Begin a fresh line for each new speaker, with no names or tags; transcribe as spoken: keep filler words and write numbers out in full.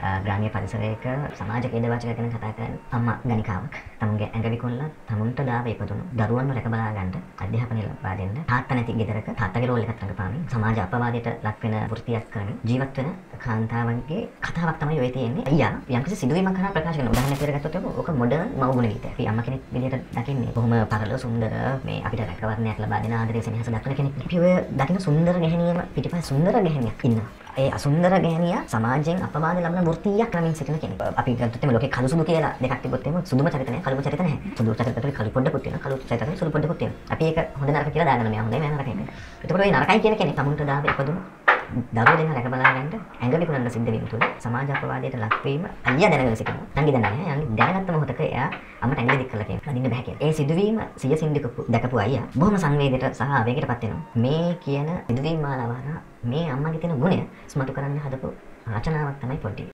ග්‍රාමීය පරිසරයක සමාජ කේන්ද්‍රවාචක ගැන කතා කරන අම්මා ගණිකාවක් තමුන්ගේ ඇඟ විකුණලා තමුන්ට දාව ඉපදුණු දරුවන්ව රැක බලා ගන්න අධ්‍යාපනය ලබා දෙන්න තාත්තා නැති ගෙදරක තාත්තගේ රෝල් එකක් රඟපාමින් සමාජ අපවාදයට ලක් වෙන වෘත්තියක් කරමින් ජීවත් වෙන කාන්තාවන්ගේ කතාවක් තමයි ඔය තියෙන්නේ. අයියා යම්කිසි සිදුවීමක් කරා ප්‍රකාශ කරන උදාහරණයක් විදිහට ගත්තොත් ඕක මොඩර්න් මව්ගුණ ගීතයක්. අපි අම්මා කෙනෙක් විදිහට දකින්නේ බොහොම පරල සුන්දර මේ අපිට රැකවරණයක් ලබා දෙන ආදරය සෙනෙහස දක්වන කෙනෙක්. අපි ඔය දකින්න සුන්දර ගැහණියම පිටිපස්ස සුන්දර ගැහණියක් ඉන්නවා. ඒ අසුන්දර ගැහණිය සමාජයෙන් අපවාද ලබන වෘත්තියක් ක්‍රමයෙන් සිටින කෙනෙක්. අපි ගත්තොත් එimhe ලෝකේ කළු සුදු කියලා දෙකක් තිබ්බොත් එimhe සුදුම චරිත නැහැ කළුම චරිත නැහැ. සුදු චරිතවල කළු පොඩ්ඩකුත් තියෙනවා කළු චරිතවල සුදු පොඩ්ඩකුත් තියෙනවා. අපි ඒක හොඳ නරක කියලා දාගන්න මෙයා හොඳයි මෙයා නරකයි. එතකොට ඔය නරකයි කියන කෙනෙක් තමුන්ට දාව ඉපදුණු දරුවෝ දෙන්න රැක බලා ගන්න ඇඟ විකුණන්න සිද්ධ වීම තුළ සමාජ අපවාදයට ලක්වීම අයියා දැනගෙන සිටිනවා. නංගි දන්නේ නැහැ. නංගි දැනගත්ත මොහොතක එයා අම්මට ඇඟිලි දික් කළා කියනවා. අදින්න බෑ කියලා. ඒ සිදුවීම සිය සින්දිකපු දැකපු අයියා බොහොම සංවේදයට සහ ආවේගයටපත් වෙනවා. මේ කියන සිදුවීම් මාලාව හරහා මේ අම්මගේ තියෙන ගුණය ස්මතු කරන්න හදපු රචනාවක් තමයි පොඩි.